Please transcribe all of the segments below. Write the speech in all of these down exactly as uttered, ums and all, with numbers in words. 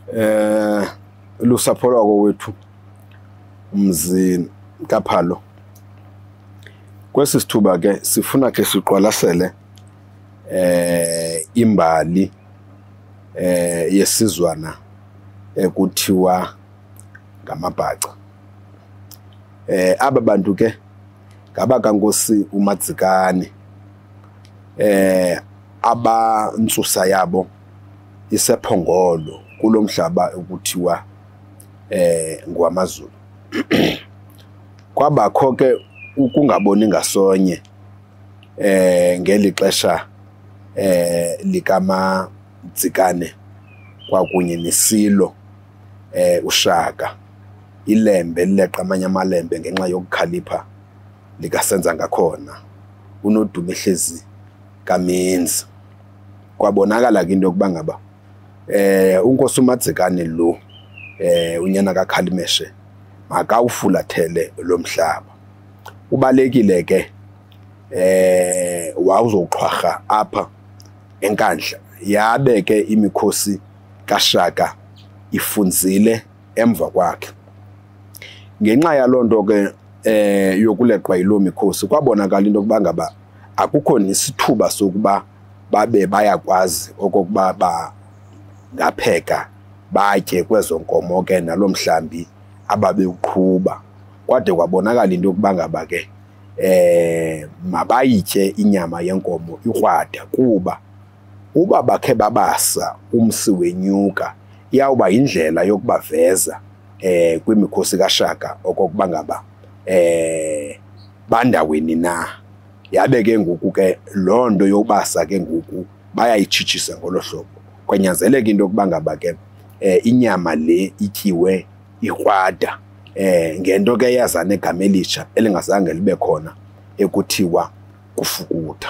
eh lusapho lwako wethu umzi kaPhalo. Kwesi sithuba ke sifuna ke siqwalasele eh imbali eh yesizwana ekuthiwa ngamaBhaca. Eh aba bantu ke ngaba kaNkosi uMadzikane, eh abantsusa yabo isephongolo kuLomhlaba ekuthiwa eh ngwamaZulu. Kwabakho ke ukungaboni ngasonye eh ngeli xesha eh likaMadzikane kwakunye nesilo eh uShaka ilembe leqa amanye amalembe ngenxa yokukhalipha likasenza ngakhona unodume ehlezi kaMenzi. Kwabonakala ke into yokuba ngaba eh uNkosi uMadzikane lo eh unyana kaKhalimeshe makawufulathele lo mhlaba. Ubalekile ke eh wawuzoqhwarha apha enkandla, yabe ke imikhosi kaShaka ifunzile emva kwakhe. Ngenxa yalonto ke eh yokuleqwa yilo mikhosi kwabonakala into yokuba ngaba akukho nesithuba sokuba babe bayakwazi okokuba ba ngapheka batye kwezo nkomo ke nalomhlambi ababe uqhuba. Kwade kwabonakala into yokuba ngaba ke eh mabayitye inyama yenkomo ikrwada, kuba uba bakhe babasa umsi wenyuka iyawuba indlela yokubaveza eh kwimikhosi kaShaka okokuba ngaba eh bandaweni na. Yabe ke ngoku ke lonto yobasa ke ngoku bayayitshitshisa ngolo hlobo. Kwanyanzeleka into yokuba ngaba ke eh inyama le ityiwe ikrwada eh ngento ke yazana egama elitsha elingazange libe khona ekuthiwa kufukutha.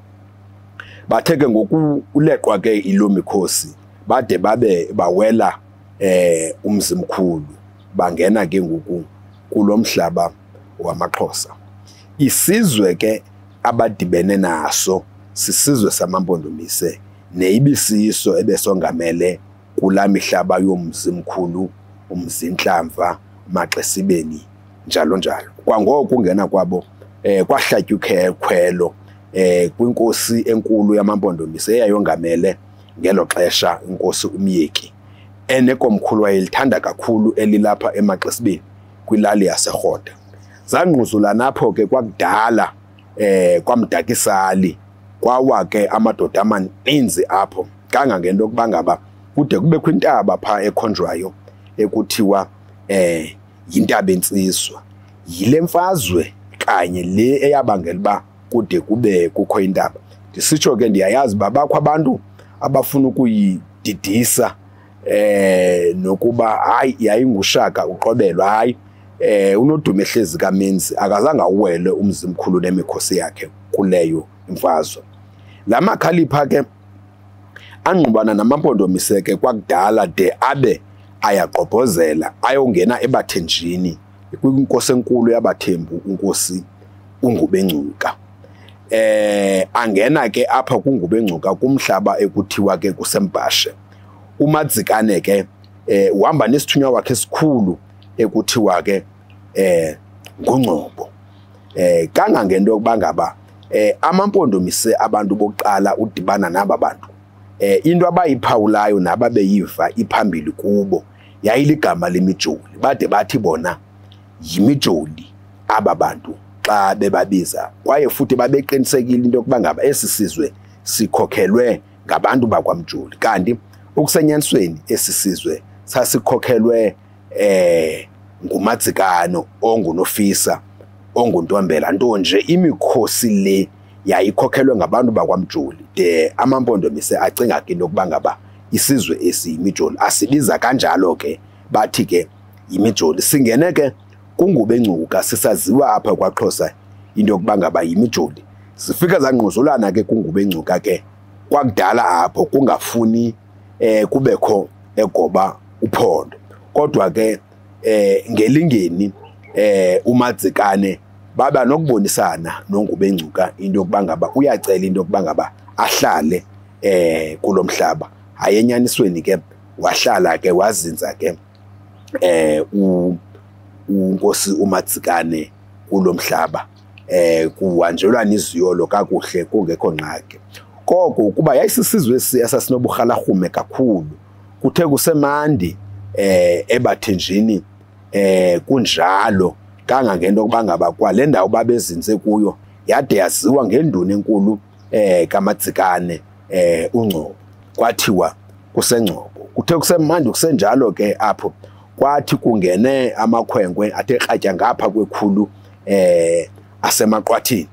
Bathe ke ngoku uleqwa ke ilo mikhosi bade babe bawela eh umzimkhulu, bangena ke ngoku kuLomhlaba wamaXhosa. Isizwe ke abadibene naso sisizwe samaMpondomise neyibisiso ebesongamele kula mihlaba yomzimkhulu umzinhlamva Maxesibeni njalo njalo. Kwangoko ungena kwabo eh kwahlatyuke khwelo eh kwinkosi enkulu yamaMpondomise eyayongamele ngelo xesha inkosi uMyeki enekomkhulu wayelithanda kakhulu elilapha eMaxesibeni kwilali yaseRhoda. Zangquzula napho ke kwakudala eh kwaMdakisali kwawa ke amadoda amaninzi apho kangangento yokuba ngaba kude kubekho intaba pha ekhonjwayo ekuthiwa eh yintaba entsizwa. Yile mfazwe kanye le eyabangela uba kude kube kukho intaba. Ndisitsho ke ndiyayazi uba bakho abantu abafuna ukuyididisa eh nokuba hayi yayinguShaka uqobelwa. Hayi eh unodume ehlezi kaMenzi akazange uwele umzimkhulu nemikhosi yakhe kuleyo imfazwe. La makhalipha ke angqubana namaMpondomise ke kwakudala de abe ayaqobhozela ayongena ebathenjini kwinkosi enkulu yabathembu unkosi uNgubengcuka. Eh angena ke apha kuNgubengcuka kuMhlaba ekuthiwa ke kuseMbhashe. uMadzikane ke eh uhamba nesithunywa wakhe esikhulu ekuthiwa ke eh nguNgcobo. Eh kangangento yokuba ngaba eh amaMpondomise abantu bokuqala udibana naba bantu eh into abayiphawulayo nababeyiva iphambili kubo yayiligama lemijoli. Bade bathi bona yimijoli aba bantu xa bebabiza, kwaye futhi babeqinisekile into yokuba ngaba esi sizwe sikhokhelwe ngabantu bakwaMjoli, kanti ukusenyanisweni esi sizwe sasikhokhelwe eh nguMadzikane ongunofisa onguntombela, nto nje imikhosi le yayikhokhelwe ngabantu bakwaMjoli de amaMpondomise acinga ke into yokuba ngaba isizwe esiyimijoli asibiza kanjalo ke bathi ke yimijoli. Singene ke kuNgubengcuka sisaziwa apha kwaXhosa into yokuba ngaba yimijoli. Zifika zangquzulana ke kuNgubengcuka ke kwakudala apho kungafuni eh kubekho egoba uphondo, kodwa ke eh ngelingeni eh uMadzikane baba nokubonisana noNgubengcuka into yokuba ngaba uyacela into yokuba ngaba ahlale eh kuLomhlaba. Hayi enyanisweni ke wahlala ke wazinza ke eh uNkosi uMadzikane kuLomhlaba eh kuhanjelwana iziyolo kakuhle kungekho ngqake. Koko kuba yayisisizwe esasinoburhalarhume kakhulu kuthe kusemandi eh ebathenjini eh kunjalo kangangento kuba ngaba kwale ndawo babezinze kuyo yade yaziwa ngenduna enkulu eh kaMadzikane eh uNgcobo kwathiwa kuseNgcobo. Kuthe kusemandi kusenjalo ke apho kwathi kungene amakhwenkwe athe kratya ngapha kwekhulu eh asemaqwathini.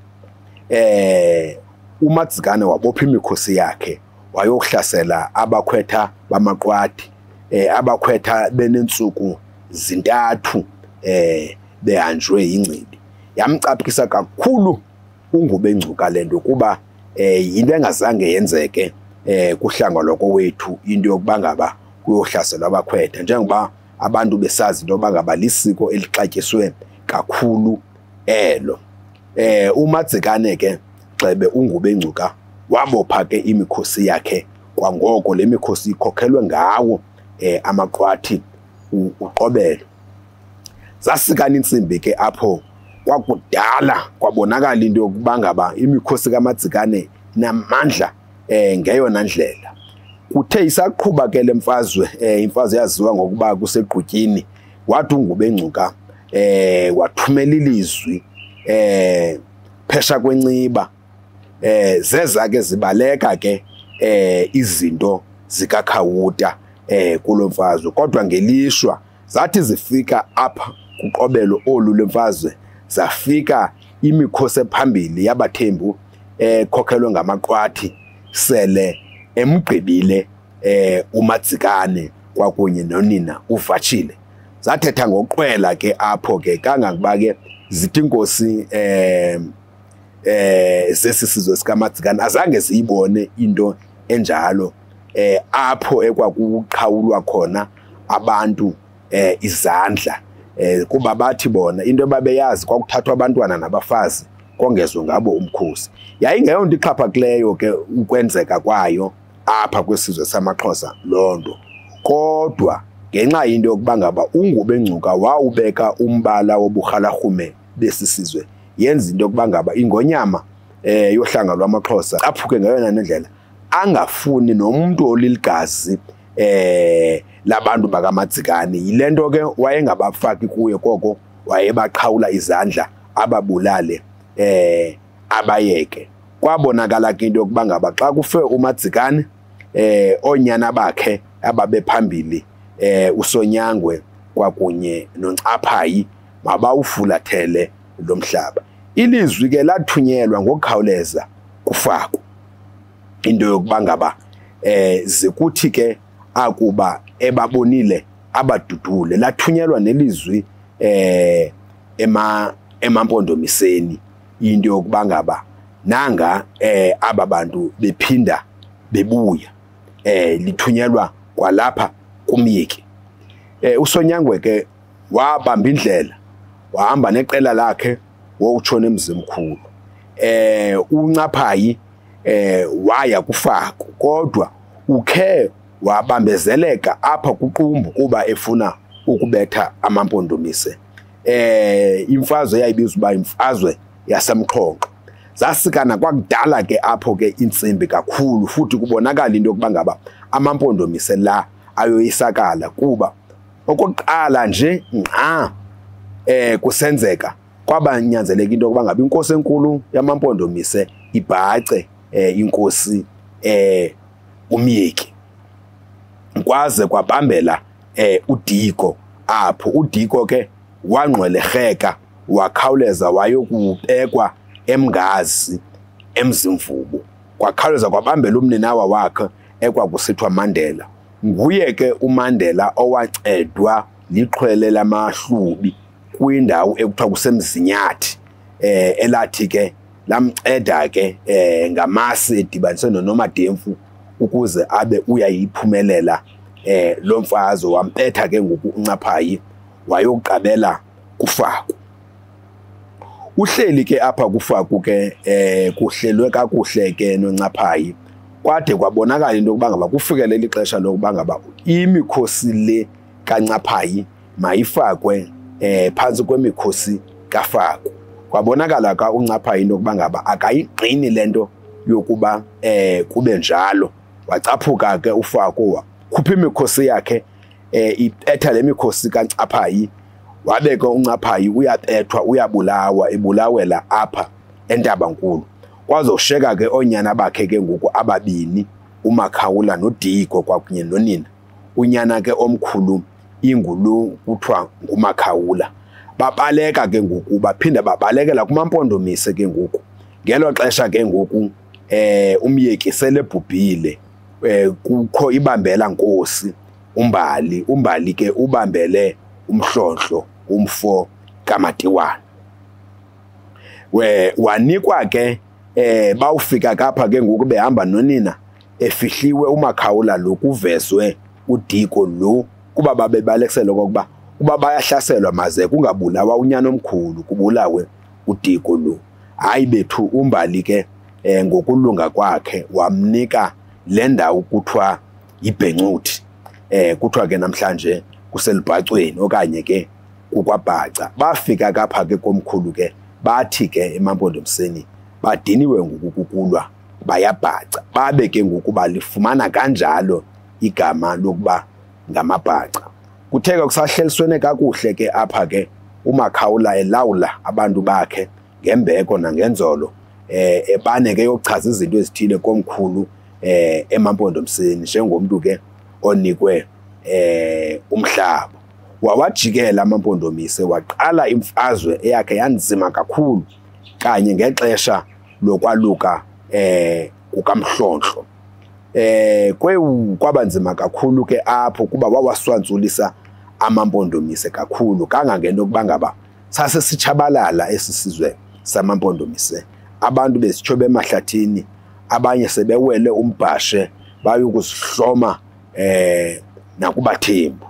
Eh uMadzikane wabopha imikhosi yakhe wayokuhlasela abakhwetha bamaqwathi eh abakhwetha benentsuku zintathu eh behanjwe ingcibi. Yamcaphukisa kakhulu uNgubengcuka lento kuba eh into engazange yenzeke eh kuhlanga lokho wethu into yokuba ngaba kuyohlaselwa abakhwetha njengoba abantu besazi into yokuba ngaba lisiko elixatyiswe kakhulu elo. Eh uMadzikane ke xebe uNgubengcuka wabopha ke imikhosi yakhe kwangoko le mikhosi ikhokhelwe ngawo eh amaqwathi uqobelo. Zasikana intsimbi ke apho kwakudala kwabonakala into yokuba ngaba imikhosi kaMadzikane namandla eh ngeyona ndlela. Kuthe isaqhuba ke lemfazwe eh imfazwe yaziwa ngokuba kuseqhutyini wathi uNgubengcuka eh wathumela ilizwi eh phesha kwenciba eh zeza ke zibaleka ke eh izinto zikaKhawuta eh kulomfazwe kodwa ngelishwa zathi zifika apha kuqobelo olu lemfazwe zafika imikhosi ephambili yabathembu eh khokhelwe ngamaqwathi sele emgqibile eh uMadzikane kwakunye nonina uVatshile. Zathetha ngoqwela ke apho ke kangangoba ke zithi inkosi eh eh sesisizwe sikaMadzikane azange ziyibone into enjalo eh apho ekwakuqhawulwa khona abantu eh izandla eh kuba bathi bona into babeyazi kwakuthathwa abantwana nabafazi kongezwe ngabo umkhosi. Yayingeyonto ixhaphakileyo ke ukwenzeka kwayo apha kwesizwe samaXhosa lonto kodwa ngenxa into yokuba ngaba uNgubengcuka wawubeka umbala woburhalarhume besisizwe yenza into yokuba ngaba ingonyama eh yohlanga lwamaXhosa aphuke ngeyona ndlela angafuni nomuntu oliligazi eh labantu bakaMadzikane. Yilento ke wayengabafaki kuye koko wayebaqhawula izandla ababulale eh abayeke. Kwabonakala ke into yokuba ngaba xa kufe uMadzikane eh onyana bakhe ababephambili eh uSonyangwe kwakunye noNcaphayi mabawufulathele lo mhlaba. Ilizwi ke lathunyelwa ngokukhawuleza kufako into yokuba ngaba eh zikuthi ke akuba ebabonile abadudule lathunyelwa nelizwi eh ema emampondomiseni into yokuba ngaba nanga eh aba bantu bephinda bebuya eh lithunyelwa kwalapha kumyeki. Eh uSonyangwe ke wabamba indlela wahamba neqela lakhe wotshona emzimkhulu. Eh uNcaphayi eh waya kufako kodwa ukhe wabambezeleka apha kuqumbu kuba efuna ukubetha amampondomise. Eh imfazwe yayibizwa uba imfazwe yasemxhonxo. Zasikana kwakudala ke apho ke intsimbi kakhulu futhi kubonakala into yokuba ngaba amampondomise la ayoyisakala kuba okokuqala nje nqa eh kusenzeka kwabanyanzeleka into yokuba ngaba inkosi enkulu yamampondomise ibhace eh inkosi eh umyeki kwaze kwabambela eh uDiko apho uDiko ke wangqwelerheka wakhawuleza wayokubekwa emngazi emzimvubu kwakhawuleza kwabambela umninawa wakhe ekwakusithwa Mandela. Nguye ke uMandela owacedwa liqhwele lamahlubi kwindawo ekuthiwa kusemzinyathi eh elathi ke lamceda ke eh ngamasi edibanise noNomademfu ukuze abe uyayiphumelela eh lo mfazwe wampetha ke ngoku uNcaphayi wayoqabela kufako. Uhleli ke apha kufako ke eh kuhlelwe kakuhle ke noNcaphayi kwade kwabonakala into yokuba ngaba kufikelela ixesha lokuba ngaba imikhosi le kaNcaphayi mayifakwe eh phantsi kwemikhosi kaFaku. Kwabonakala ka uNcaphayi into yokuba ngaba akayigqini lento yokuba eh kube njalo. Wacaphuka ke uFaku khupha imikhosi yakhe eh ipetha lemikhosi kaNcaphayi, wabeke uNcaphayi uyapethwa uyabulawa ebulawela apha eNtabankulu. Kwazosheka ke onyana bakhe ke ngoku ababini, uMakhawula noDiko kwakunye nonina. Unyana ke omkhulu ingulu kuthiwa nguMakhawula. Babaleka ke ngoku baphinda babalekela kumaMpondomise ke ngoku. Ngelo xesha ke ngoku eh umyeki selebhubhile, eh kukho ibambela nkosi uMbali. uMbali ke ubambele uMhlonhlo umfo kaMatiwana. We wanikwa ke eh bawufika kapha ke ngoku behamba nonina efihliwe uMakhawula lokuvezwe uDiko lo kuba babebalekisela kokuba kuba bayahlaselwa maze kungabulawa unyana omkhulu kubulawe uDiko lo. Hayi bethu uMbali ke eh ngokulunga kwakhe wamnika le ndawo kuthiwa iBhencuthi, eh kuthiwa ke namhlanje kuselibhacweni okanye ke kuKwaBhaca. Bafika kapha ke komkhulu ke bathi ke emaMpondomiseni badiniwe ngokukulwa bayaBhaca, babe ke ngokuba lifumana kanjalo igama lokuba ngamaBhaca. Kutheka kusahleliswene kakuhle ke apha ke uMakhawula elawula abantu bakhe ngembeko nangenzolo, eh ebane ke yochaza izinto ezithile komkhulu eh emaMpondomiseni njengomuntu ke onikwe eh uMhlaba. Wawajikela amaMpondomise waqala imfazwe eyakhe yanzima kakhulu kanye ngexesha lokwaluka eh kukaMhlonhlo. Eh kwabanzima kakhulu ke apho kuba wawaswanzulisa amaMpondomise kakhulu kangangento kuba ngaba sase sitshabalala esisizwe samaMpondomise. Abantu besitshobe emahlathini, abanye sebewele umbhashe bayokusihloma eh nakubathembu.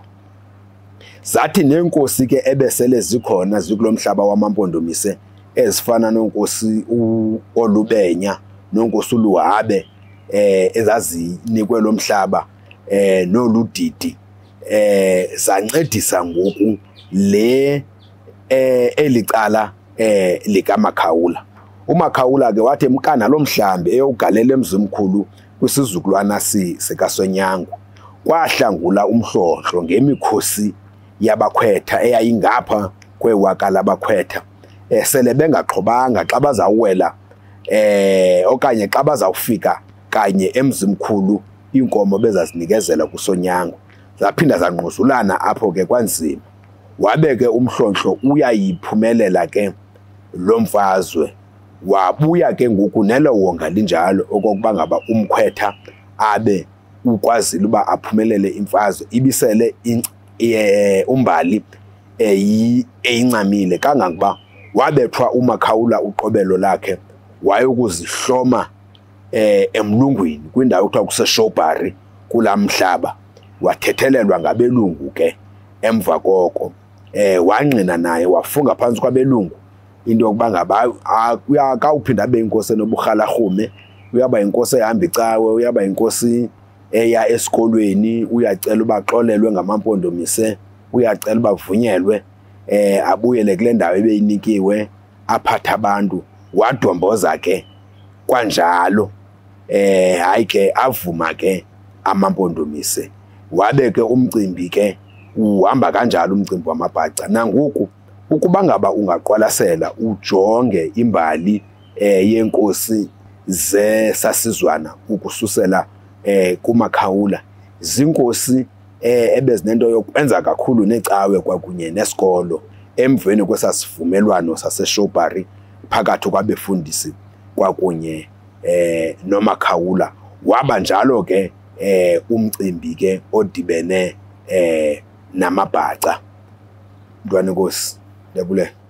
Zathi nenkosi ke ebesele zikhona zikulomhlaba wamaMpondomise ezifana nonkosi uOlubenya nonkosi uLuhabe eh ezazinikwe lomhlaba eh noLudidi eh zancedisa ngoku le eh elicala eh likaMakhawula. uMakhawula ke wathi emkana lomhlambi eyogalela emzimkhulu kwisizukulwana sikaSonyango kwahlangula uMhlonhlo ngemikhosi yabakhwetha eyayingapha kwewaka labakhwetha, esele bengaxhobanga xa bazawuwela eh okanye xa bazawufika kanye emzimkhulu inkomo bezazinikezela kuSonyango. Zaphinda zanquzulana apho ke kwanzima. Wabeke uMhlonhlo uyayiphumelela ke lomfazwe, wabuya ke ngoku nelo wonga linjalo okokuba ngaba umkhwetha abe ukwazile uba aphumelele imfazwe ibisele uMbali eyincamile kangangokuba wabethwa uMakhawula uqobelo lakhe wayokuzihloma eh emlungwini kwindawo ekuthiwa kuseShowbari kulamhlaba. Wathethelelwa ngabelungu ke emva koko eh wangqina naye wafunga phansi kwabelungu into yokuba ngaba uyakawuphinda abe inkosi enoburhalarhume, uyaba inkosi ehamba icawe, uyaba inkosi eya esikolweni, uyacela uba axolelwe ngamaMpondomise, uyacela uba vunyelwe eh abuyele kule ndawo ebeyinikiwe aphatha abantu. Wadomboza ke kwanjalo eh hayi ke avuma ke amaMpondomise. Wabeke umcimbi ke uhamba kanjalo umcimbi wamaBhaca. Nangoku ukuba ngaba ungaqwalasela ujonge imbali eh yenkosi zesasizwana ukususela eh kuMakhawula, zinkosi eh ebezinento yokwenza kakhulu necawe kwakunye nesikolo emveni kwesasivumelwano saseShowbari phakathi kwabefundisi kwakunye eh noMakhawula. Waba njalo ke eh umcimbi ke odibene eh namaBhaca. Mntwana enkosi, ndiyabule.